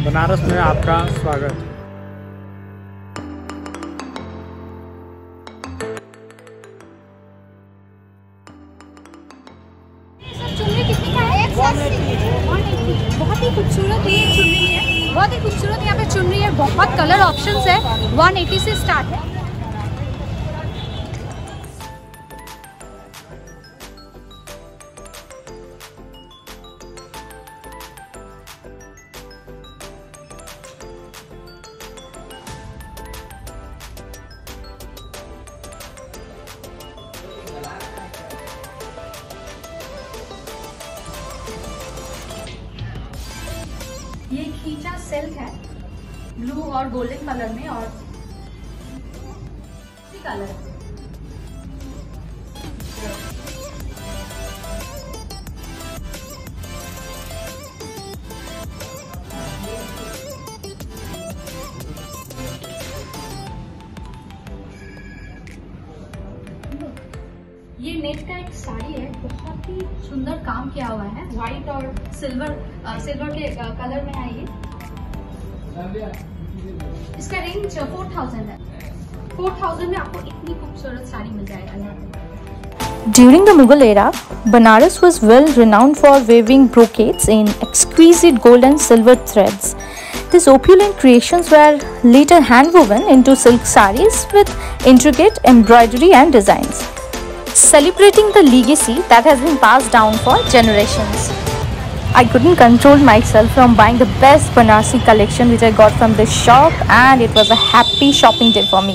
बनारस में आपका स्वागत। चुनरी कितने का है? 180। बहुत ही खूबसूरत ये चुनरी है, बहुत ही खूबसूरत यहाँ पे चुनरी है, बहुत कलर ऑप्शंस है। 180 से स्टार्ट है। ये खींचा सिल्क है, ब्लू और गोल्डन कलर में, और कलर है। ये नेट का एक साड़ी है, बहुत ही सुंदर काम किया हुआ है, व्हाइट और सिल्वर के कलर में है ये। इसका रेंज 4000 है। 4000 में आपको इतनी खूबसूरत साड़ी मिल जाएगा। During the Mughal era, Banaras was well renowned for weaving brocades in exquisite gold and silver threads. These opulent creations were later hand-woven into silk sarees with intricate embroidery and designs, celebrating the legacy that has been passed down for generations. I couldn't control myself from buying the best Banarasi collection which I got from this shop, and it was a happy shopping day for me.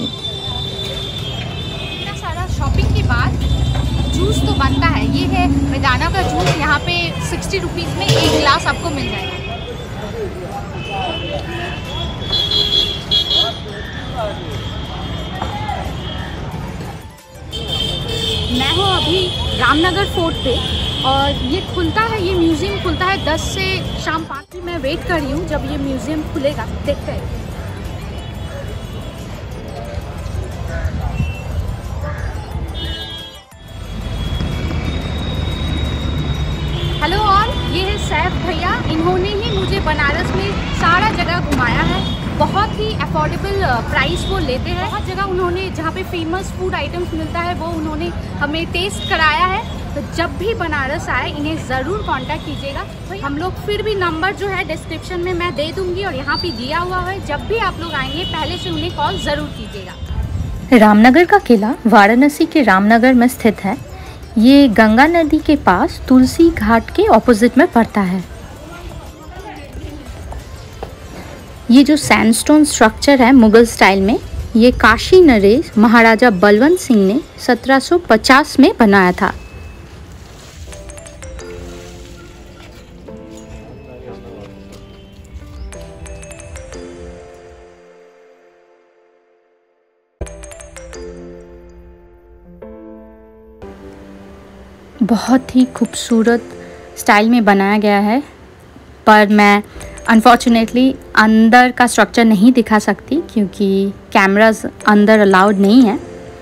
इतना सारा shopping के बाद juice तो बनता है। ये है बेदाना का जूस, यहाँ पे 60 रुपीज़ में एक गिलास आपको मिल जाएगा। मैं हूँ अभी रामनगर फोर्ट पे, और ये खुलता है, ये म्यूज़ियम खुलता है 10 से शाम 5। मैं वेट कर रही हूँ जब ये म्यूज़ियम खुलेगा, देखते हैं। हेलो ऑल, ये है सैफ भैया। इन्होंने ही मुझे बनारस में सारा जगह घुमाया है। बहुत ही अफोर्डेबल प्राइस वो लेते हैं। बहुत जगह उन्होंने जहाँ पे फेमस फूड आइटम्स मिलता है वो उन्होंने हमें टेस्ट कराया है। तो जब भी बनारस आए इन्हें ज़रूर कांटेक्ट कीजिएगा। हम लोग फिर भी नंबर जो है डिस्क्रिप्शन में मैं दे दूँगी और यहाँ पे दिया हुआ है। जब भी आप लोग आएंगे पहले से उन्हें कॉल ज़रूर कीजिएगा। रामनगर का किला वाराणसी के रामनगर में स्थित है। ये गंगा नदी के पास तुलसी घाट के ऑपोजिट में पड़ता है। ये जो सैंडस्टोन स्ट्रक्चर है मुगल स्टाइल में, ये काशी नरेश महाराजा बलवंत सिंह ने 1750 में बनाया था। बहुत ही खूबसूरत स्टाइल में बनाया गया है, पर मैं अनफॉर्चुनेटली अंदर का स्ट्रक्चर नहीं दिखा सकती क्योंकि कैमरास अंदर अलाउड नहीं है।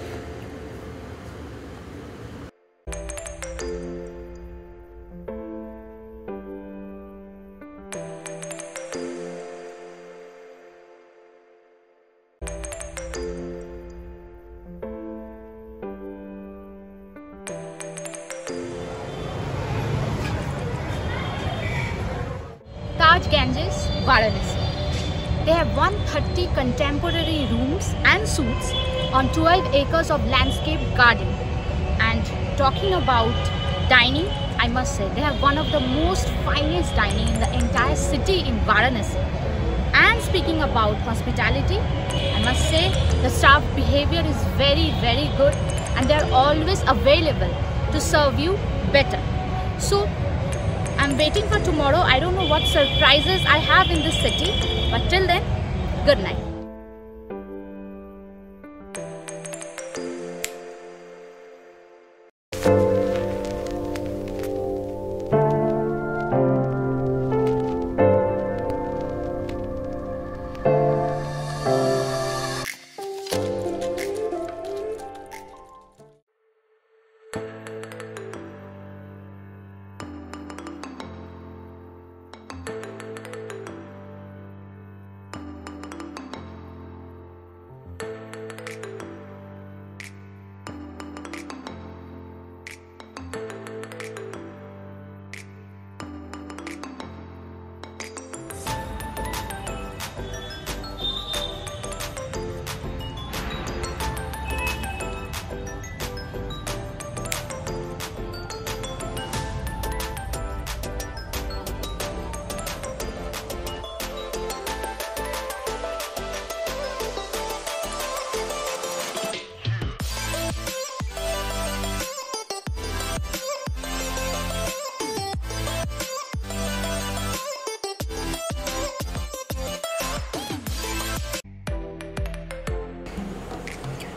Taj Ganges, Varanasi. They have 130 contemporary rooms and suites on 12 acres of landscape garden. And talking about dining, I must say they have one of the most finest dining in the entire city in Varanasi. And speaking about hospitality, I must say the staff behavior is very, very good, and they are always available to serve you better. So I'm waiting for tomorrow. I don't know what surprises I have in this city, but till then, good night.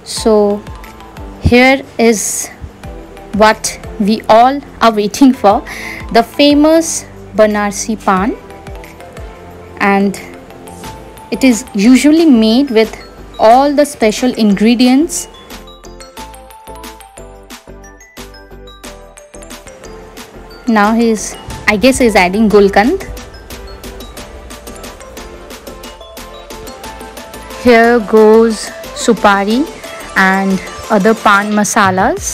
So here is what we all are waiting for, the famous Banarsi Pan, and it is usually made with all the special ingredients. Now I guess he's adding gulkand. Here goes supari and other pan masalas.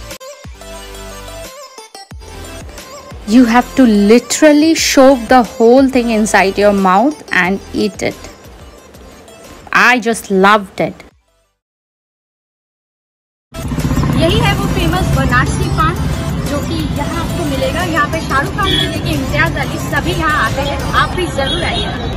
You have to literally shove the whole thing inside your mouth and eat it. I just loved it. यही है वो famous Banarasi पान जो कि यहाँ आपको मिलेगा। यहाँ पे शाहरुख खान से लेके इम्तियाज अली सभी यहाँ आते हैं, आप भी जरूर आइएगा।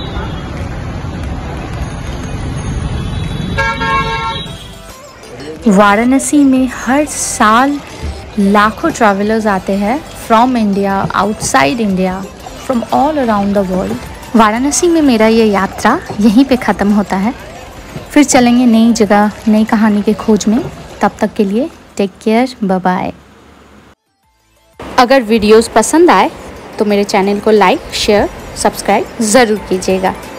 वाराणसी में हर साल लाखों ट्रैवलर्स आते हैं from India, outside India, from all around the world. Varanasi में मेरा ये यात्रा यहीं पे ख़त्म होता है। फिर चलेंगे नई जगह, नई कहानी के खोज में। तब तक के लिए टेक केयर, बाय बाय। अगर वीडियोस पसंद आए तो मेरे चैनल को लाइक, शेयर, सब्सक्राइब ज़रूर कीजिएगा।